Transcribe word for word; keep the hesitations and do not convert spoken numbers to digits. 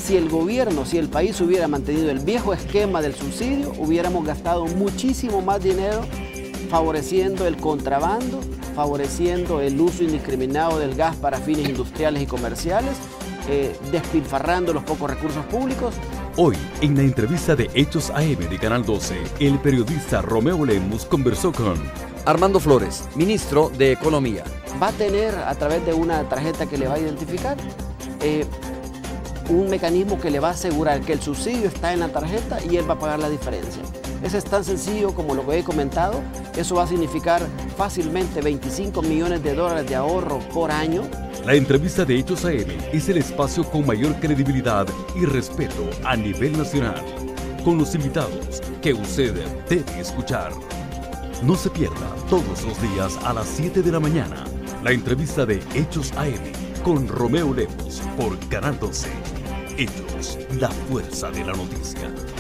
si el gobierno, si el país hubiera mantenido el viejo esquema del subsidio, hubiéramos gastado muchísimo más dinero favoreciendo el contrabando, favoreciendo el uso indiscriminado del gas para fines industriales y comerciales, eh, despilfarrando los pocos recursos públicos. Hoy, en la entrevista de Hechos A M de Canal doce, el periodista Romeo Lemus conversó con Armando Flores, ministro de Economía. Va a tener, a través de una tarjeta que le va a identificar, eh, un mecanismo que le va a asegurar que el subsidio está en la tarjeta y él va a pagar la diferencia. Eso es tan sencillo como lo que he comentado. Eso va a significar fácilmente veinticinco millones de dólares de ahorro por año. La entrevista de Hechos A M es el espacio con mayor credibilidad y respeto a nivel nacional, con los invitados que usted debe escuchar. No se pierda todos los días a las siete de la mañana la entrevista de Hechos A M con Romeo Lemus por Canal doce. Hechos, la fuerza de la noticia.